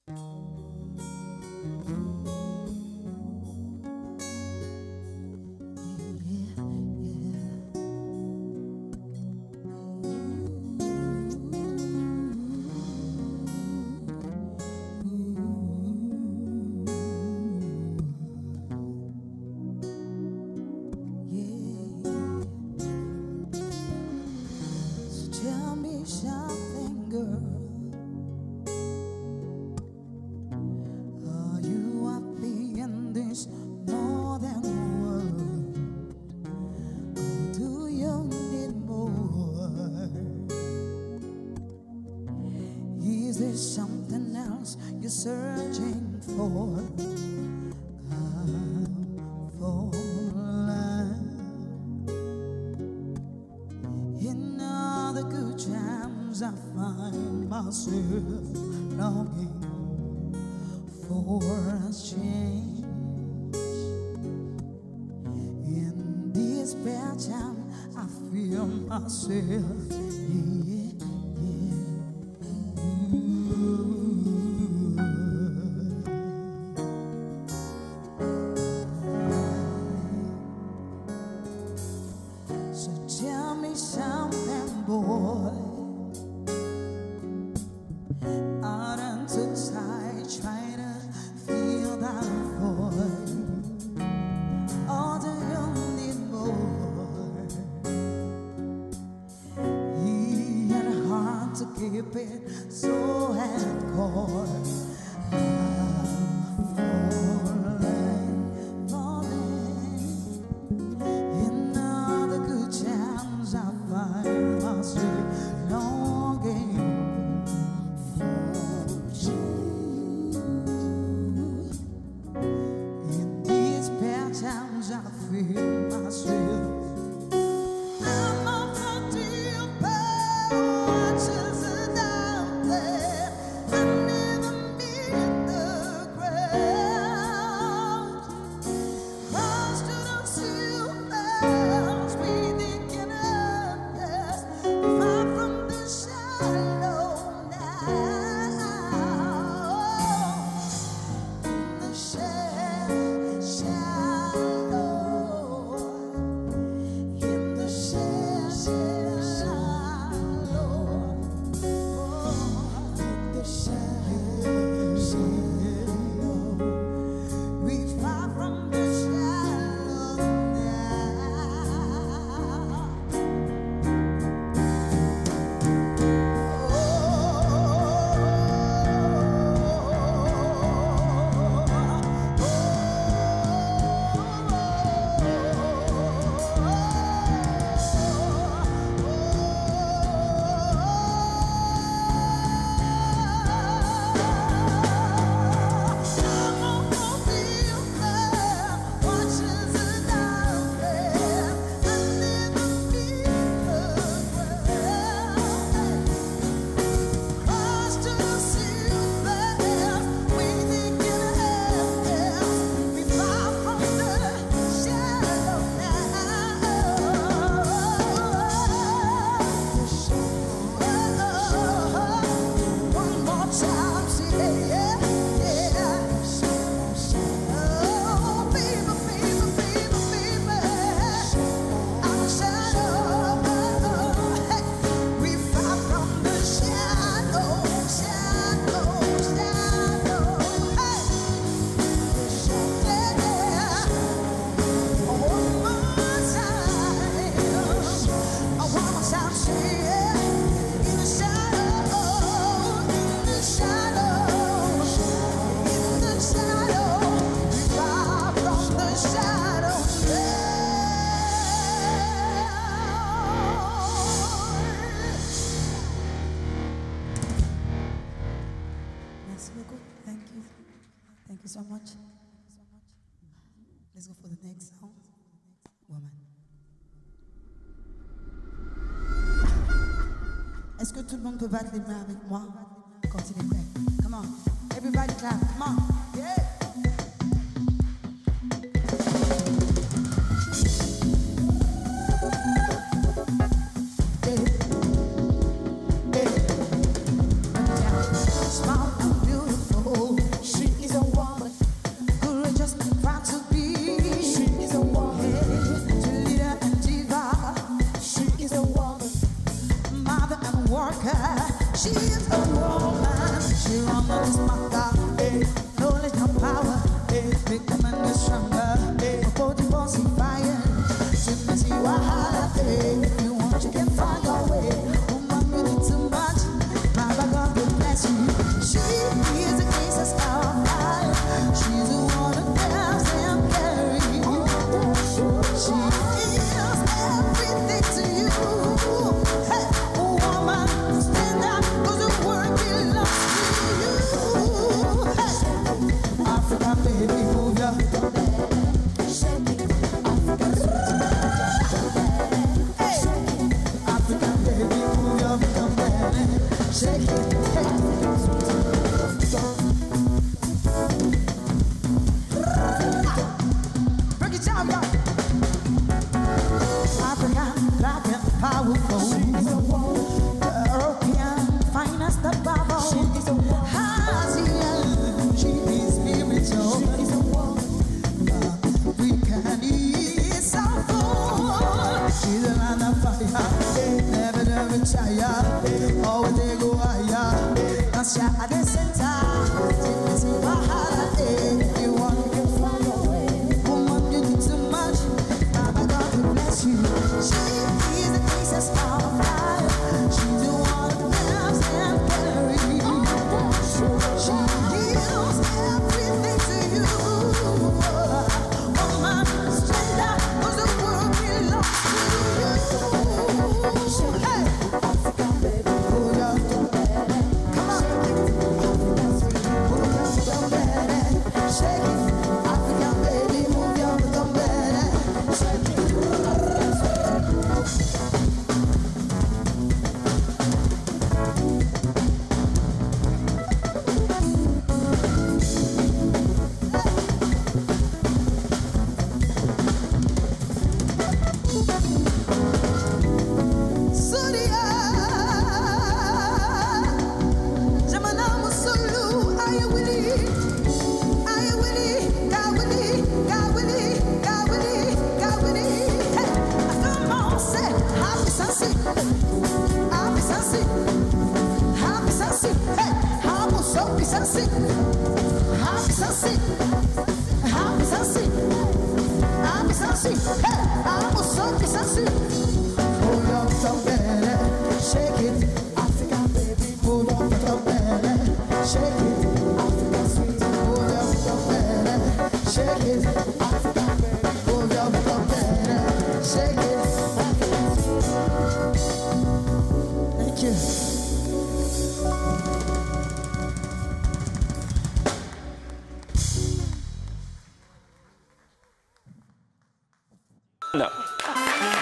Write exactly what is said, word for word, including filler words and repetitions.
Something else you're searching for. I'm falling. In all the good times I find myself longing for a change. In this bad time I feel myself, yeah. so much. Let's go for the next song. Woman. Est-ce que tout le monde peut battre les mains avec moi quand il est prêt? Come on. Everybody clap. Come on. Yeah. Small and beautiful. Woman is my God. Knowledge and power. Make the man get stronger. Before the boss is fire. Simply see wahala. If you want, you can find your way. Woman, you need too much. Baba God will bless you. She is a case of starlight. She's the one who tells them carry. She is everything to you. Hey, woman, stand up, 'cause the world belongs to you. Hey, African baby, move your hey, African baby, move your belly. Shake it, hey. Break it down, y'all. African, black and powerful. European, finest above all. Asian, she is spiritual. African is soulful. She's a man of fire. Never, never tire. Always they go higher. And she at the center. She see wahala. If you want, you can find your way. Woman, you do too much. Baba God will bless you. She is the princess of life. She's the one who loves and carry. She gives everything to you. Woman, stand up, 'cause the world belongs to you. Hey, African baby, move your belly. Come on, move your belly. Shake it, African baby, move your belly. Shake it. Surya, Jamana Musulu, Aya Willy, Aya Willy, Gawili, Gawili, Gawili, Gawili. Hey, come on, say, happy Sansi, happy Sansi, happy Sansi. Hey, happy Sansi, Sansi, happy Sansi, happy Sansi, happy Sansi. Hey, happy Sansi, Sansi. Move your tongue belly, shake it, African baby. Move your tongue belly, shake it, African sweet. Move your tongue belly, shake it, African baby. Move your tongue belly, shake it, African sweet. Thank you. No.